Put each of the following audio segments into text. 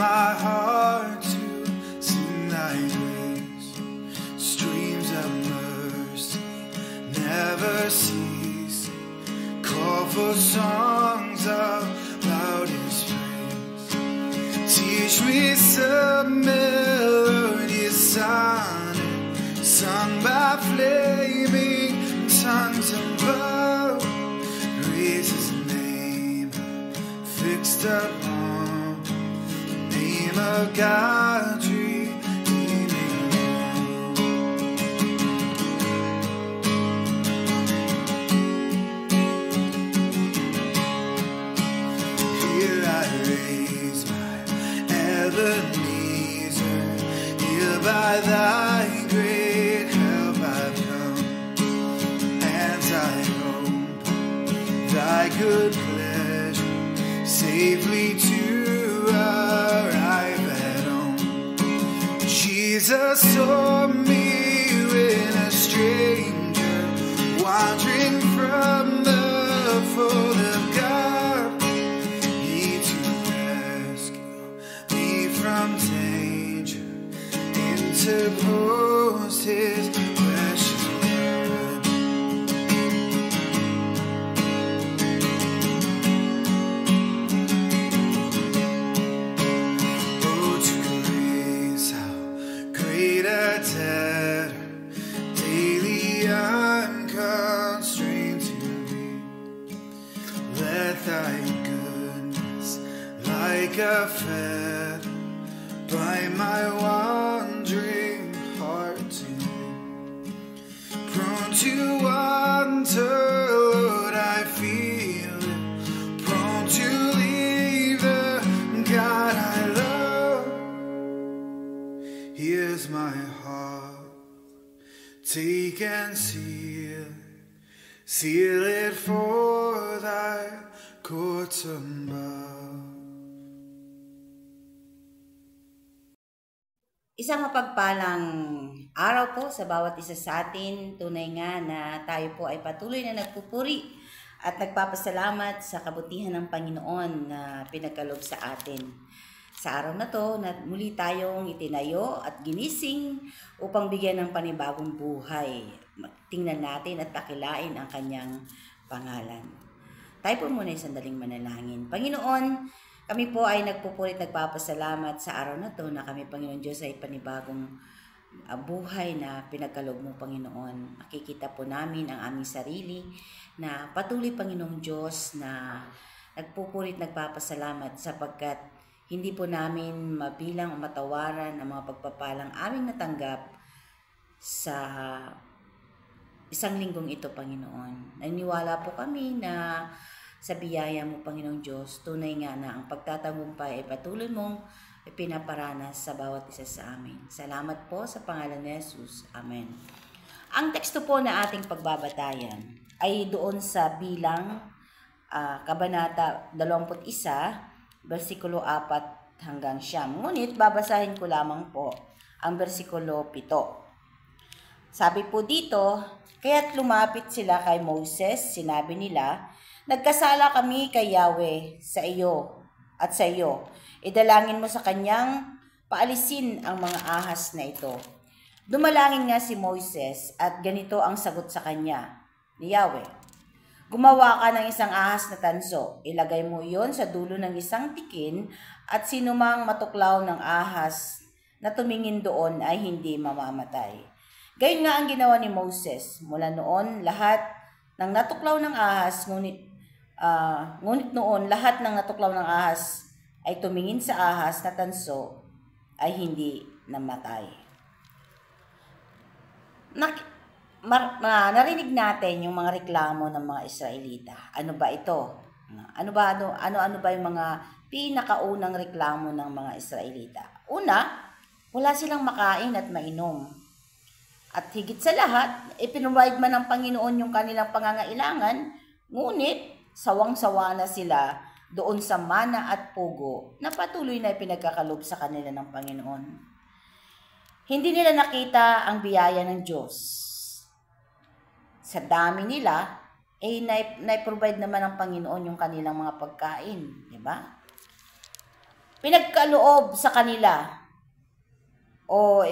my heart to sing thy grace. Streams of mercy never cease. Call for songs of loudest praise. Teach me some melodious sonnet sung by flaming tongues above. Praise his name, fixed upon the name of God, redeeming love. Here I raise my Ebenezer, here by thy great help I've come, and I hope thy good pleasure safely to arrive at home. Jesus saw me when a stranger, wandering from the fold of God. He to rescue me from danger interposed his precious blood. Oh, to grace, how great a debtor, daily unconstrained to be. Let thy goodness, like a feather, bind my wandering heart to thee. Prone to wander, Lord, I feel it. Prone to leave the God I love. Here's my heart, take and seal it for thy courts above. Isang mapagpalang araw po sa bawat isa sa atin. Tunay nga na tayo po ay patuloy na nagpupuri at nagpapasalamat sa kabutihan ng Panginoon na pinagkaloob sa atin. Sa araw na to, muli tayong itinayo at ginising upang bigyan ng panibagong buhay. Tingnan natin at takilain ang kanyang pangalan. Tayo po muna sandaling manalangin. Panginoon, kami po ay nagpupuri at nagpapasalamat sa araw na to na kami, Panginoon Diyos, ay panibagong buhay na pinagkaloob mo, Panginoon. Makikita po namin ang aming sarili na patuloy, Panginoong Diyos, na nagpupuri at nagpapasalamat sapagkat hindi po namin mabilang o matawaran ang mga pagpapalang aming natanggap sa isang linggong ito, Panginoon. Naniniwala po kami na sa biyaya mo, Panginoong Diyos, tunay nga na ang pagtatagumpay ay patuloy mong pinaparanas sa bawat isa sa amin. Salamat po sa pangalan ni Jesus. Amen. Ang teksto po na ating pagbabatayan ay doon sa Bilang, Kabanata 21, versikulo 4 hanggang 9. Ngunit babasahin ko lamang po ang versikulo 7. Sabi po dito, kaya't lumapit sila kay Moses, sinabi nila, nagkasala kami kay Yahweh sa iyo at sa iyo. Idalangin mo sa kanyang paalisin ang mga ahas na ito. Dumalangin nga si Moises at ganito ang sagot sa kanya ni Yahweh. Gumawa ka ng isang ahas na tanso. Ilagay mo iyon sa dulo ng isang tikin at sinumang matuklaw ng ahas na tumingin doon ay hindi mamamatay. Gayon nga ang ginawa ni Moses. Mula noon, lahat ng natuklaw ng ahas, ngunit noon, lahat ng natuklaw ng ahas ay tumingin sa ahas na tanso ay hindi namatay. Narinig natin yung mga reklamo ng mga Israelita. Ano ba ito? Ano ba yung mga pinakaunang reklamo ng mga Israelita? Una, wala silang makain at mainom. At higit sa lahat, ipinrovide man ng Panginoon yung kanilang pangangailangan, ngunit sawang-sawa na sila doon sa mana at pugo na patuloy na ipinagkakalob sa kanila ng Panginoon. Hindi nila nakita ang biyaya ng Diyos. Sa dami nila, na-provide naman ng Panginoon yung kanilang mga pagkain, di ba? pinagkaloob sa kanila o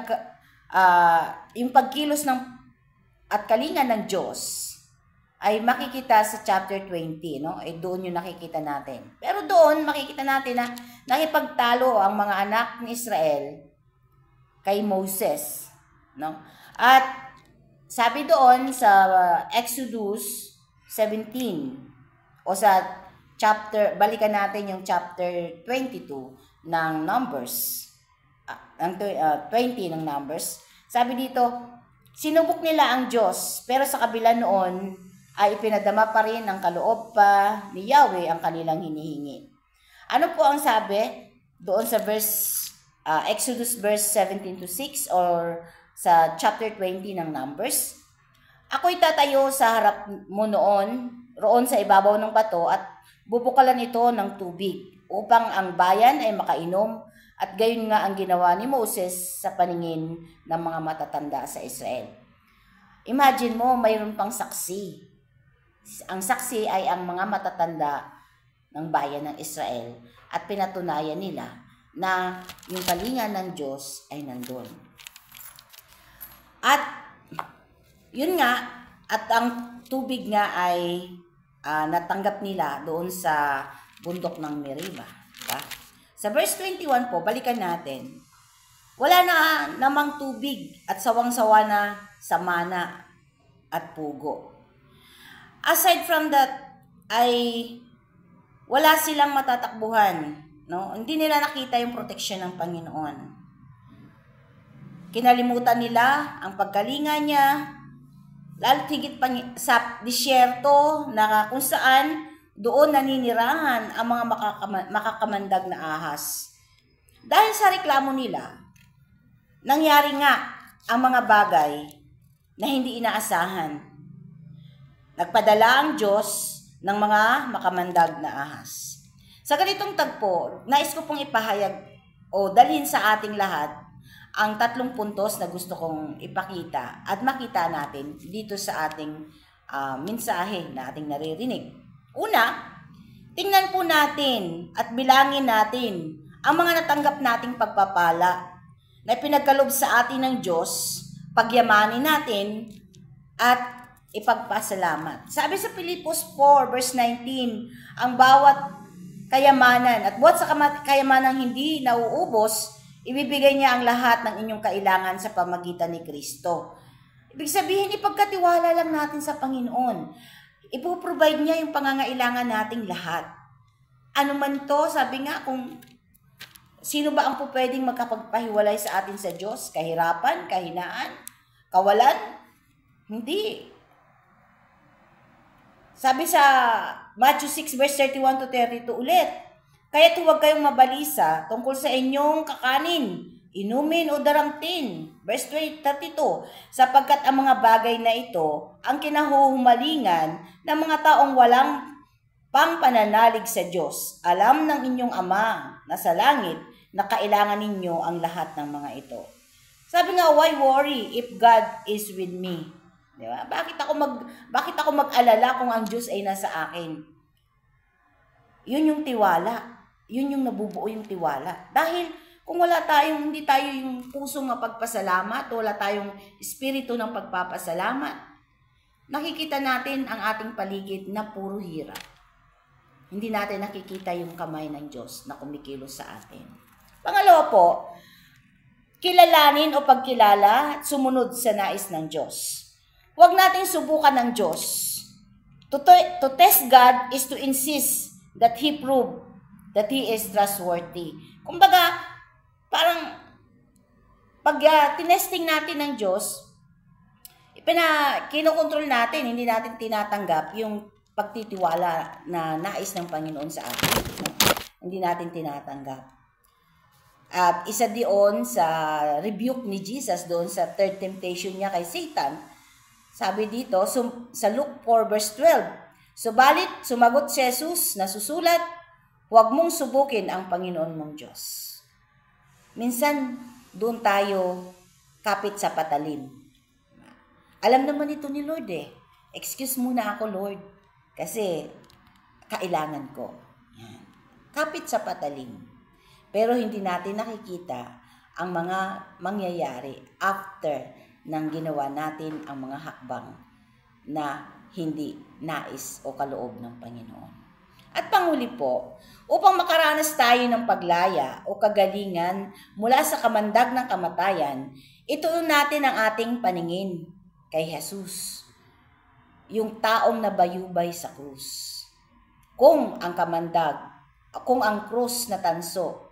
yung pagkilos ng at kalinga ng Diyos ay makikita sa chapter 20, no? Doon yung nakikita natin. Pero doon makikita natin na nakipagtalo ang mga anak ni Israel kay Moses, no? At sabi doon sa Exodus 17 o sa balikan natin yung chapter 22 ng Numbers, 20 ng Numbers. Sabi dito, sinubok nila ang Diyos, pero sa kabila noon ay ipinadama pa rin ng kaloob pa ni Yahweh ang kanilang hinihingi. Ano po ang sabi doon sa Exodus verse 17-6 or sa chapter 20 ng Numbers? Ako'y tatayo sa harap mo roon sa ibabaw ng bato at bubukalan ito ng tubig upang ang bayan ay makainom, at gayon nga ang ginawa ni Moses sa paningin ng mga matatanda sa Israel. Imagine mo, mayroon pang saksi. Ang saksi ay ang mga matatanda ng bayan ng Israel at pinatunayan nila na yung kalinga ng Diyos ay nandun. At yun nga, at ang tubig nga ay natanggap nila doon sa bundok ng Meriba. Diba? Sa verse 21 po, balikan natin. Wala na namang tubig at sawang-sawa na sa mana at pugo. Aside from that, ay wala silang matatakbuhan. No? Hindi nila nakita yung protection ng Panginoon. Kinalimutan nila ang pagkalinga niya, lalo't higit pa sa disyerto na kung saan doon naninirahan ang mga makakamandag na ahas. Dahil sa reklamo nila, nangyari nga ang mga bagay na hindi inaasahan. Nagpadala ang Diyos ng mga makamandag na ahas. Sa ganitong tagpo, nais ko pong ipahayag o dalhin sa ating lahat ang 3 puntos na gusto kong ipakita at makita natin dito sa ating mensahe na ating naririnig. Una, tingnan po natin at bilangin natin ang mga natanggap nating pagpapala na pinagkalob sa atin ng Diyos, pagyamanin natin at ipagpasalamat. Sabi sa Pilipos 4 verse 19, ang bawat kayamanan at buhat sa kayamanang hindi nauubos, ibibigay niya ang lahat ng inyong kailangan sa pamagitan ni Kristo. Ibig sabihin, ipagkatiwala lang natin sa Panginoon. Ipoprovide niya yung pangangailangan nating lahat. Ano man to, sabi nga, kung sino ba ang pwedeng makapagpahiwalay sa atin sa Diyos? Kahirapan, kahinaan, kawalan? Hindi. Sabi sa Matthew 6 verse 31-32 ulit, kaya't huwag kayong mabalisa tungkol sa inyong kakanin, inumin o daramtin. Verse 32, sapagkat ang mga bagay na ito ang kinahuhumalingan ng mga taong walang pangpananalig sa Diyos. Alam ng inyong Ama na sa langit na kailangan ninyo ang lahat ng mga ito. Sabi nga, why worry if God is with me? Diba? Bakit ako mag-alala kung ang Diyos ay nasa akin? Yun yung tiwala. Yun yung nabubuo yung tiwala. Dahil kung hindi tayo yung pusong mapagpasalamat, wala tayong espiritu ng pagpapasalamat, nakikita natin ang ating paligid na puro hirap. Hindi natin nakikita yung kamay ng Diyos na kumikilos sa atin. Pangalawa po, kilalanin o pagkilala at sumunod sa nais ng Diyos. Huwag nating subukan ng Diyos. To test God is to insist that He prove that He is trustworthy. Kumbaga, parang pag tinesting natin ng Diyos, kinokontrol natin, hindi natin tinatanggap yung pagtitiwala na nais ng Panginoon sa atin. Hindi natin tinatanggap. At isa diyon sa rebuke ni Jesus doon sa third temptation niya kay Satan, sabi dito sa Luke 4 verse 12, subalit sumagot si Jesus na susulat, huwag mong subukin ang Panginoon mong Diyos. Minsan doon tayo kapit sa patalim. Alam naman ito ni Lord eh. Excuse muna ako, Lord, kasi kailangan ko. Yan. Kapit sa patalim. Pero hindi natin nakikita ang mga mangyayari after nang ginawa natin ang mga hakbang na hindi nais o kaloob ng Panginoon. At panghuli po, upang makaranas tayo ng paglaya o kagalingan mula sa kamandag ng kamatayan, ituon natin ang ating paningin kay Jesus, yung taong nabayubay sa krus. Kung ang krus na tanso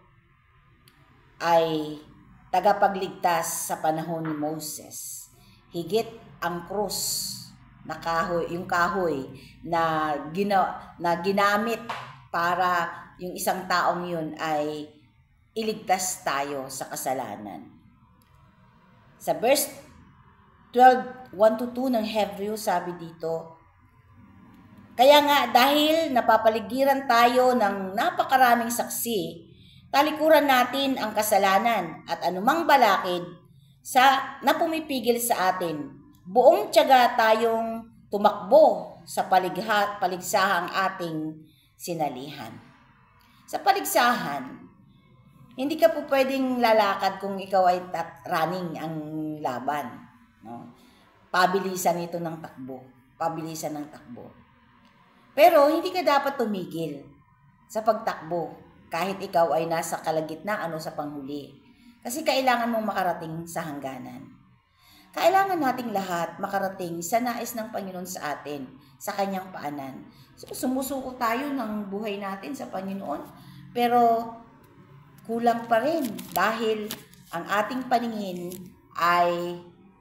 ay tagapagligtas sa panahon ni Moses, higit ang krus na kahoy, yung kahoy na ginamit para yung isang taong yun ay iligtas tayo sa kasalanan. Sa verse 12, 1-2 ng Hebreo, sabi dito, kaya nga dahil napapaligiran tayo ng napakaraming saksi, talikuran natin ang kasalanan at anumang balakid na pumipigil sa atin. Buong tiyaga tayong tumakbo sa paligsahang ating sinalihan. Sa paligsahan, hindi ka po pwedeng lalakad kung ikaw ay running ang laban. No? Pabilisan ito ng takbo. Pabilisan ng takbo. Pero hindi ka dapat tumigil sa pagtakbo kahit ikaw ay nasa kalagitnaan o sa panghuli. Kasi kailangan mong makarating sa hangganan. Kailangan nating lahat makarating sa nais ng Panginoon sa atin, sa kanyang paanan. So, sumusuko tayo ng buhay natin sa Panginoon, pero kulang pa rin dahil ang ating paningin ay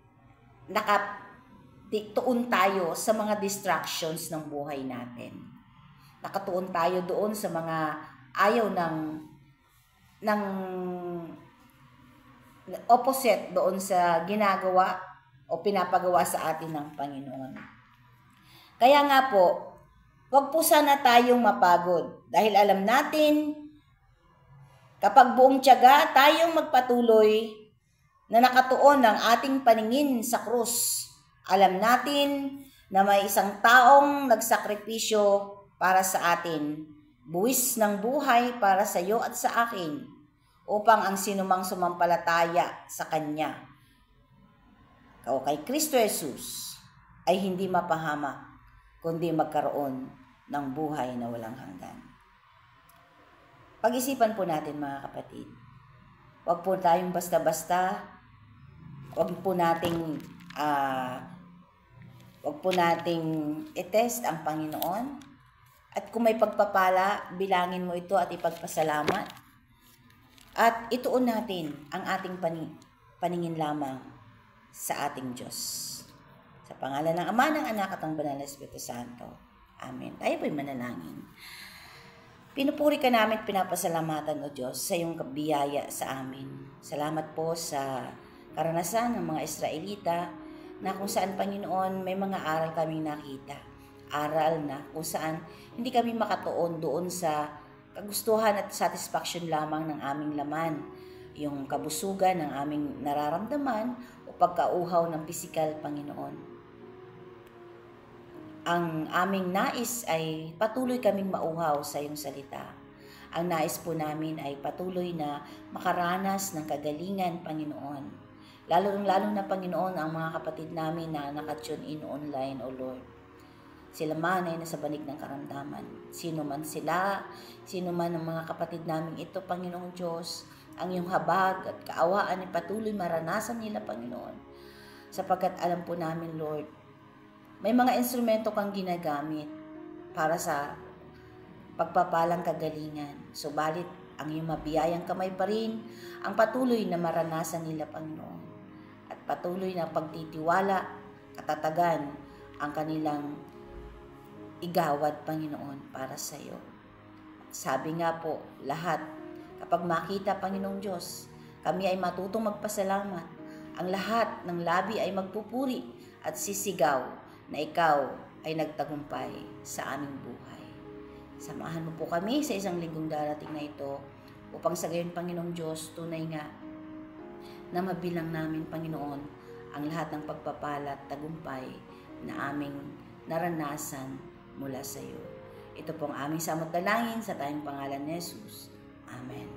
nakatuon tayo sa mga distractions ng buhay natin. Nakatuon tayo doon sa mga ayaw ng opposite doon sa ginagawa o pinapagawa sa atin ng Panginoon. Kaya nga po, huwag po sana tayong mapagod dahil alam natin kapag buong tiyaga tayong magpatuloy na nakatuon ang ating paningin sa krus, alam natin na may isang taong nagsakripisyo para sa atin, buwis ng buhay para sa iyo at sa akin, upang ang sinumang sumampalataya sa Kanya o kay Kristo Jesus ay hindi mapahamak, kundi magkaroon ng buhay na walang hanggan. Pag-isipan po natin mga kapatid. Huwag po tayong basta-basta, huwag po nating i-test ang Panginoon. At kung may pagpapala, bilangin mo ito at ipagpasalamat. At ituon natin ang ating paningin lamang sa ating Diyos. Sa pangalan ng Ama, ng Anak at ng Banal na Espiritu Santo. Amen. Tayo po'y manalangin. Pinupuri ka namin at pinapasalamatan, O Diyos, sa iyong biyaya sa amin. Salamat po sa karanasan ng mga Israelita na kung saan, Panginoon, may mga aral kaming nakita. Aral na kung saan hindi kami makatuon doon sa kagustuhan at satisfaction lamang ng aming laman, yung kabusugan ng aming nararamdaman o pagkauhaw ng pisikal, Panginoon. Ang aming nais ay patuloy kaming mauhaw sa iyong salita. Ang nais po namin ay patuloy na makaranas ng kagalingan, Panginoon. Lalo na, Panginoon, ang mga kapatid namin na nakatune in online, O Lord. Sila man ay nasa banig ng karamdaman. Sino man sila, sino man ang mga kapatid namin ito, Panginoong Diyos, ang iyong habag at kaawaan ay patuloy maranasan nila, Panginoon. Sapagkat alam po namin, Lord, may mga instrumento kang ginagamit para sa pagpapalang kagalingan. Subalit, ang iyong mabiyayang kamay pa rin ang patuloy na maranasan nila, Panginoon. At patuloy na pagtitiwala, katatagan ang kanilang igawad, Panginoon, para sa iyo. Sabi nga po, lahat, kapag makita, Panginoong Diyos, kami ay matutong magpasalamat. Ang lahat ng labi ay magpupuri at sisigaw na ikaw ay nagtagumpay sa aming buhay. Samahan mo po kami sa isang linggong darating na ito upang sa gayon, Panginoong Diyos, tunay nga na mabilang namin, Panginoon, ang lahat ng pagpapala at tagumpay na aming naranasan mula sa iyo. Ito pong aming samot dalangin sa tayong pangalan ni Jesus. Amen.